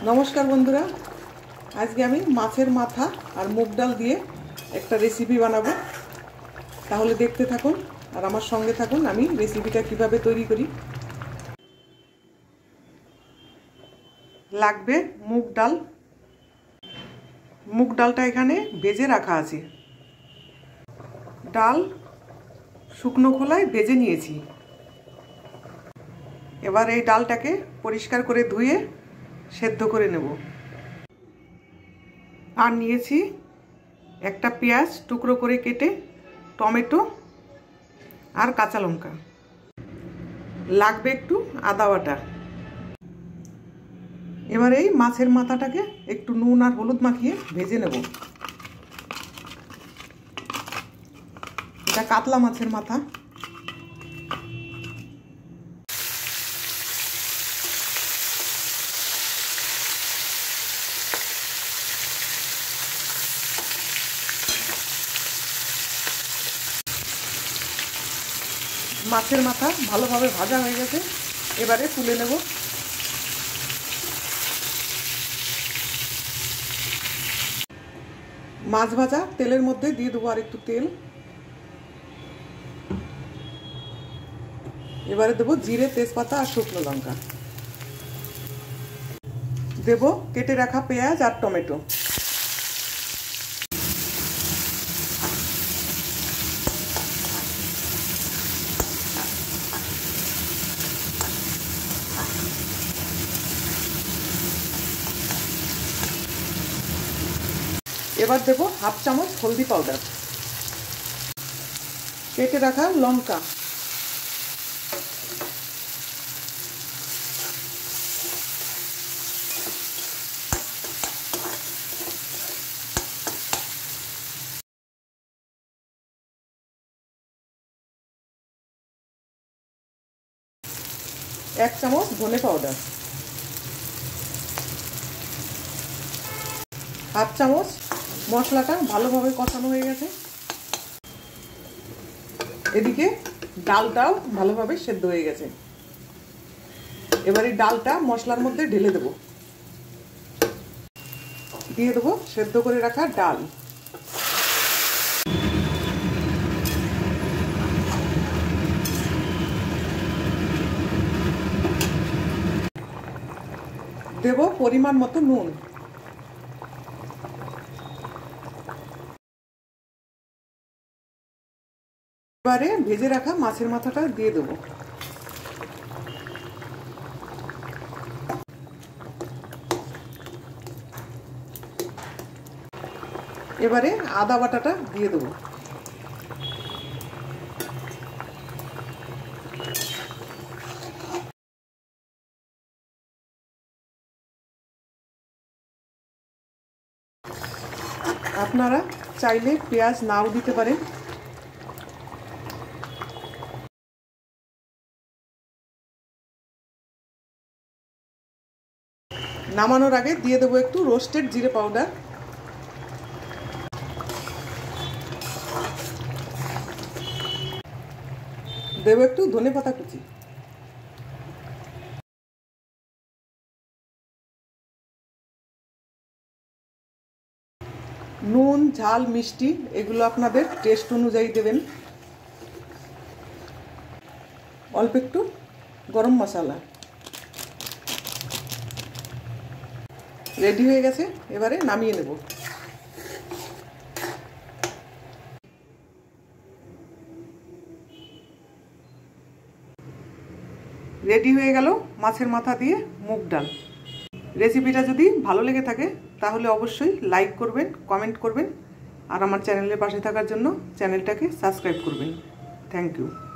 नमस्कार बंधुरा आज के आमी माछेर माथा और मुग डाल दिए एक रेसिपि बानाबो ताहले देखते थाकुन और आमार संगे थाकुन आमी रेसिपिटा किभाबे तैरी करी। लागबे मुग डालटा एखाने भेजे रखा आछे। डाल शुकनो खोलाय भेजे नियेछि। एबार एई डालटाके परिष्कार करे धुए सेদ্ধ करे नेब। आर नियेछि एकटा पेंयाज टुकरो करे केटे, टमेटो और काँचा लंका, लागबे एकटू आदा बाटा। एबार एई माछेर माथाटाके एकटू नुन और हलुद माखिए भेजे नेब। एटा कातला माछेर माथा। माछेर माथा भालोभाবে भाजा হয়ে গেছে। এবারে তুলে নেব। মাছ ভাজা তেলের মধ্যে দিয়ে দেব আর একটু তেল। এবারে দেব জিরে, তেজপাতা আর শুকনো লঙ্কা। দেব কেটে রাখা পেঁয়াজ আর টমেটো। एबार देव हाफ चामच हल्दी पाउडार, केटे रखा लंका, एक चामच धने पाउडार, हाफ चामच मशलाटा भालोभाবে কষানো হয়ে গেছে। এদিকে ডালটাও ভালোভাবে সেদ্ধ হয়ে গেছে। এবারে ডালটা মশলার মধ্যে ঢেলে দেব। দিয়ে দেব সেদ্ধ করে রাখা ডাল। দেব পরিমাণ মতো নুন। এবারে ভেজে রাখা মাছের মাথাটা দিয়ে দেব। এবারে আদা বাটাটা দিয়ে দেব। আপনারা চাইলে পেঁয়াজ নাও দিতে পারেন। নামানোর আগে দিয়ে দেবো একটু রোস্টেড জিরে পাউডার। দেবো একটু ধনে পাতা কুচি। নুন, ঝাল, মিষ্টি এগুলো আপনাদের টেস্ট অনুযায়ী দেবেন। অল্প একটু গরম মশলা। रेडी हो गेছে। এবারে নামিয়ে নেব। रेडी হয়ে গেল মাছের মাথা দিয়ে মুগ ডাল। রেসিপিটা যদি ভালো লেগে থাকে তাহলে অবশ্যই লাইক করবেন, কমেন্ট করবেন আর আমার চ্যানেলের পাশে থাকার জন্য চ্যানেলটাকে সাবস্ক্রাইব করবেন। Thank you.